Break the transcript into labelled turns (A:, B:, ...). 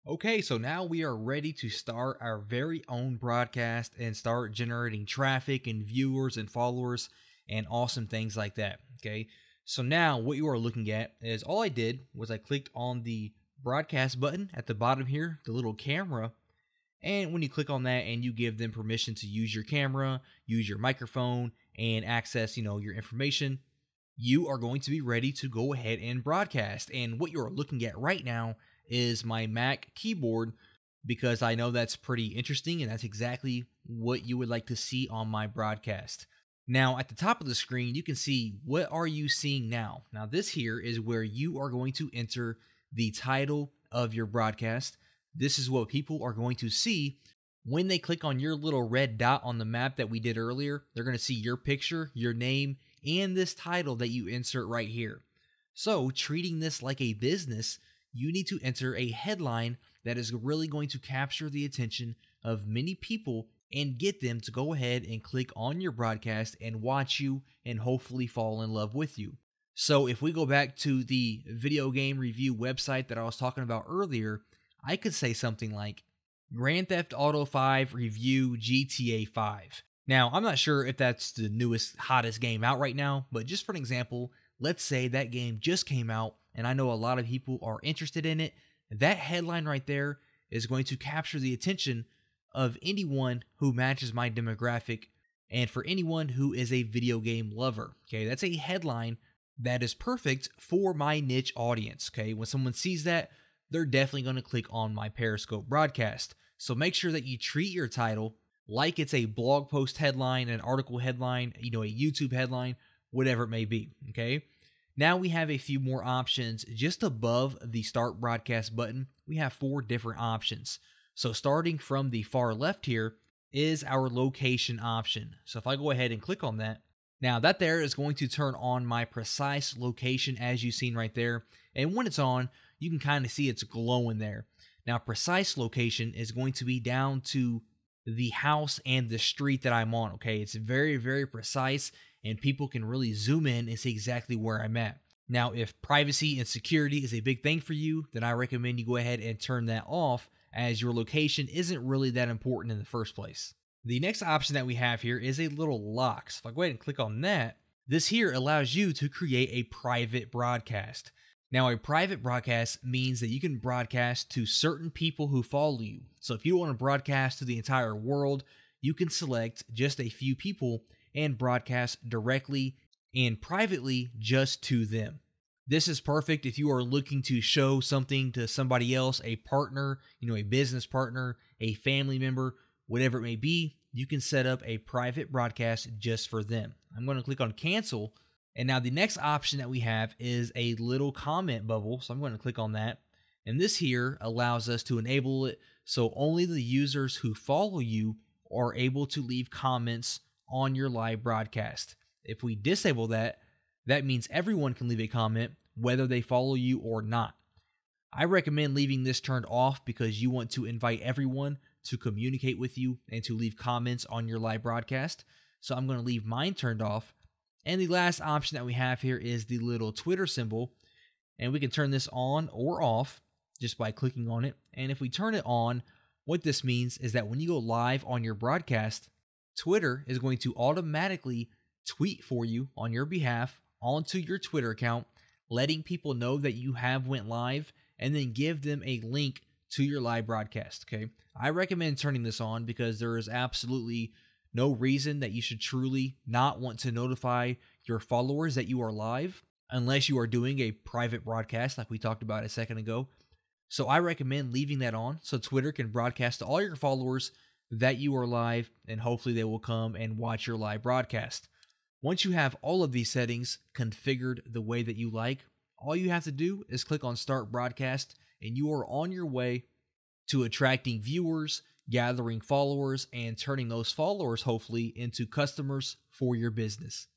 A: Okay, so now we are ready to start our very own broadcast and start generating traffic and viewers and followers and awesome things like that. Okay, so now what you are looking at is all I did was I clicked on the broadcast button at the bottom here, the little camera. And when you click on that and you give them permission to use your camera, use your microphone, and access, your information, you are going to be ready to go ahead and broadcast. And what you're looking at right now is my Mac keyboard because I know that's pretty interesting and that's exactly what you would like to see on my broadcast. Now, at the top of the screen, you can see what are you seeing now. Now, this here is where you are going to enter the title of your broadcast. This is what people are going to see when they click on your little red dot on the map that we did earlier. They're going to see your picture, your name, and this title that you insert right here. So, treating this like a business, you need to enter a headline that is really going to capture the attention of many people and get them to go ahead and click on your broadcast and watch you and hopefully fall in love with you. So if we go back to the video game review website that I was talking about earlier, I could say something like Grand Theft Auto 5 review GTA 5. Now, I'm not sure if that's the newest, hottest game out right now, but just for an example, let's say that game just came out and I know a lot of people are interested in it. That headline right there is going to capture the attention of anyone who matches my demographic and for anyone who is a video game lover. Okay, that's a headline that is perfect for my niche audience. Okay, when someone sees that, they're definitely going to click on my Periscope broadcast. So make sure that you treat your title like it's a blog post headline, an article headline, a YouTube headline, whatever it may be. Okay. Now we have a few more options just above the start broadcast button. We have 4 different options. So starting from the far left here is our location option. So if I go ahead and click on that, now that there is going to turn on my precise location as you've seen right there. And when it's on, you can kind of see it's glowing there. Now precise location is going to be down to the house and the street that I'm on. Okay, it's very, very precise and people can really zoom in and see exactly where I'm at. Now, if privacy and security is a big thing for you, then I recommend you go ahead and turn that off as your location isn't really that important in the first place. The next option that we have here is a little lock. So if I go ahead and click on that, this here allows you to create a private broadcast. Now, a private broadcast means that you can broadcast to certain people who follow you. So if you don't want to broadcast to the entire world, you can select just a few people and broadcast directly and privately just to them. This is perfect if you are looking to show something to somebody else, a partner, a business partner, a family member, whatever it may be. You can set up a private broadcast just for them. I'm going to click on cancel. And now the next option that we have is a little comment bubble. So I'm going to click on that. And this here allows us to enable it so only the users who follow you are able to leave comments on your live broadcast. If we disable that, that means everyone can leave a comment whether they follow you or not. I recommend leaving this turned off because you want to invite everyone to communicate with you and to leave comments on your live broadcast. So I'm going to leave mine turned off. And the last option that we have here is the little Twitter symbol. And we can turn this on or off just by clicking on it. And if we turn it on, what this means is that when you go live on your broadcast, Twitter is going to automatically tweet for you on your behalf onto your Twitter account, letting people know that you have went live and then give them a link to your live broadcast. Okay, I recommend turning this on because there is absolutely no reason that you should truly not want to notify your followers that you are live unless you are doing a private broadcast like we talked about a second ago. So I recommend leaving that on so Twitter can broadcast to all your followers that you are live and hopefully they will come and watch your live broadcast. Once you have all of these settings configured the way that you like, all you have to do is click on Start Broadcast and you are on your way to attracting viewers, gathering followers, and turning those followers hopefully into customers for your business.